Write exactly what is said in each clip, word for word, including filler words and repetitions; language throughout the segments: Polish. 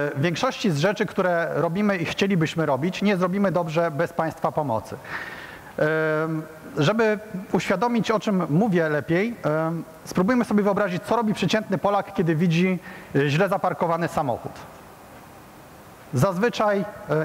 większości z rzeczy, które robimy i chcielibyśmy robić, nie zrobimy dobrze bez Państwa pomocy. Żeby uświadomić, o czym mówię lepiej, spróbujmy sobie wyobrazić, co robi przeciętny Polak, kiedy widzi źle zaparkowany samochód. Zazwyczaj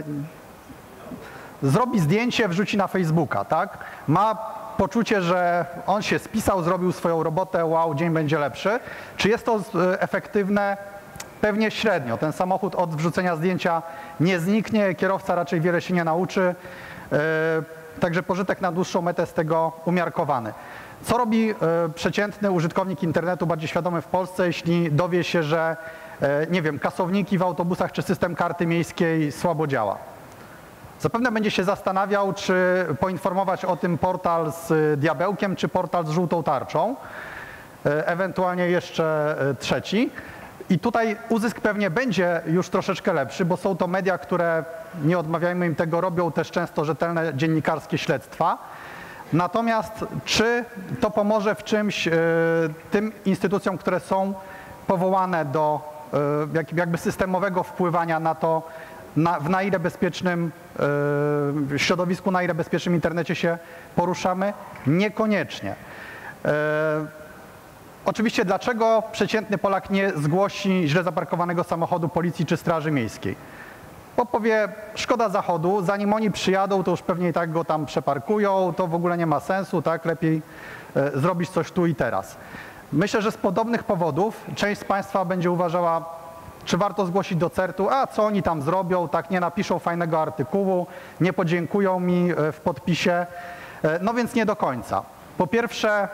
zrobi zdjęcie, wrzuci na Facebooka, tak? Ma poczucie, że on się spisał, zrobił swoją robotę, wow, dzień będzie lepszy. Czy jest to efektywne? Pewnie średnio. Ten samochód od wrzucenia zdjęcia nie zniknie, kierowca raczej wiele się nie nauczy. Także pożytek na dłuższą metę z tego umiarkowany. Co robi y, przeciętny użytkownik internetu bardziej świadomy w Polsce, jeśli dowie się, że y, nie wiem, kasowniki w autobusach czy system karty miejskiej słabo działa? Zapewne będzie się zastanawiał, czy poinformować o tym portal z diabełkiem, czy portal z żółtą tarczą, y, ewentualnie jeszcze y, trzeci. I tutaj uzysk pewnie będzie już troszeczkę lepszy, bo są to media, które, nie odmawiajmy im tego, robią też często rzetelne dziennikarskie śledztwa. Natomiast czy to pomoże w czymś y, tym instytucjom, które są powołane do y, jak, jakby systemowego wpływania na to, na, w na ile bezpiecznym y, środowisku, na ile bezpiecznym internecie się poruszamy? Niekoniecznie. Y, Oczywiście dlaczego przeciętny Polak nie zgłosi źle zaparkowanego samochodu policji czy straży miejskiej? Bo powie, szkoda zachodu, zanim oni przyjadą, to już pewnie i tak go tam przeparkują, to w ogóle nie ma sensu, tak? Lepiej e, zrobić coś tu i teraz. Myślę, że z podobnych powodów część z Państwa będzie uważała, czy warto zgłosić do certu, a co oni tam zrobią, tak, nie napiszą fajnego artykułu, nie podziękują mi w podpisie, e, no więc nie do końca. Po pierwsze,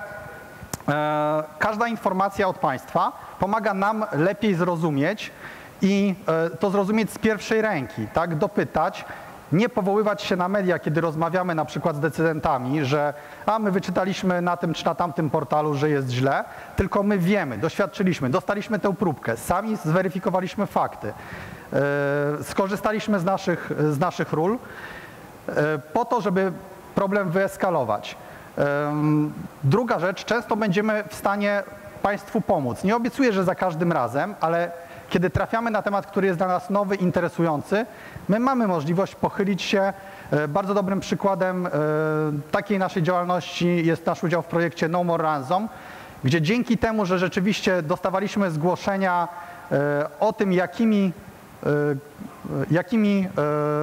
każda informacja od Państwa pomaga nam lepiej zrozumieć i to zrozumieć z pierwszej ręki, tak, dopytać, nie powoływać się na media, kiedy rozmawiamy na przykład z decydentami, że a my wyczytaliśmy na tym czy na tamtym portalu, że jest źle, tylko my wiemy, doświadczyliśmy, dostaliśmy tę próbkę, sami zweryfikowaliśmy fakty, skorzystaliśmy z naszych, z naszych ról po to, żeby problem wyeskalować. Druga rzecz, często będziemy w stanie Państwu pomóc. Nie obiecuję, że za każdym razem, ale kiedy trafiamy na temat, który jest dla nas nowy, interesujący, my mamy możliwość pochylić się. Bardzo dobrym przykładem takiej naszej działalności jest nasz udział w projekcie No More Ransom, gdzie dzięki temu, że rzeczywiście dostawaliśmy zgłoszenia o tym, jakimi, jakimi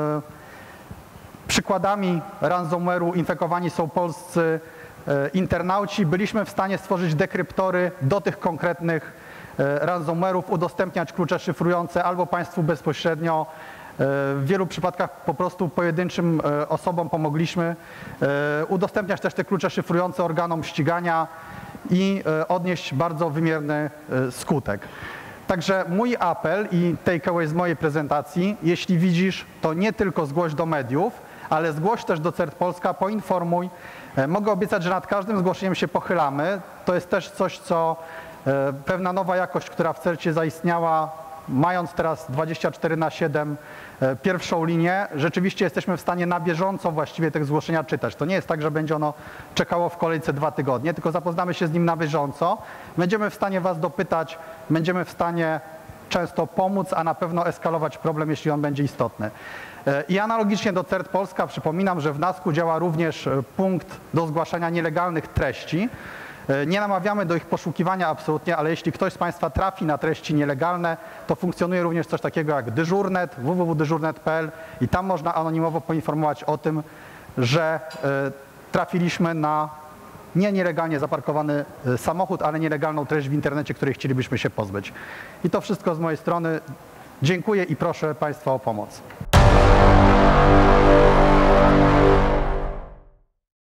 przykładami ransomware'u infekowani są polscy internauci, byliśmy w stanie stworzyć dekryptory do tych konkretnych ransomware'ów, udostępniać klucze szyfrujące albo Państwu bezpośrednio. W wielu przypadkach po prostu pojedynczym osobom pomogliśmy udostępniać też te klucze szyfrujące organom ścigania i odnieść bardzo wymierny skutek. Także mój apel i takeaway z mojej prezentacji, jeśli widzisz, to nie tylko zgłoś do mediów, ale zgłoś też do CERT Polska, poinformuj. Mogę obiecać, że nad każdym zgłoszeniem się pochylamy. To jest też coś, co pewna nowa jakość, która w CERT-cie zaistniała, mając teraz dwadzieścia cztery na siedem pierwszą linię, rzeczywiście jesteśmy w stanie na bieżąco właściwie te zgłoszenia czytać. To nie jest tak, że będzie ono czekało w kolejce dwa tygodnie, tylko zapoznamy się z nim na bieżąco. Będziemy w stanie Was dopytać, będziemy w stanie często pomóc, a na pewno eskalować problem, jeśli on będzie istotny. I analogicznie do CERT Polska przypominam, że w NASK-u działa również punkt do zgłaszania nielegalnych treści. Nie namawiamy do ich poszukiwania absolutnie, ale jeśli ktoś z Państwa trafi na treści nielegalne, to funkcjonuje również coś takiego jak dyżurnet, w w w kropka dyżurnet kropka p l i tam można anonimowo poinformować o tym, że trafiliśmy na nie nielegalnie zaparkowany samochód, ale nielegalną treść w internecie, której chcielibyśmy się pozbyć. I to wszystko z mojej strony. Dziękuję i proszę Państwa o pomoc.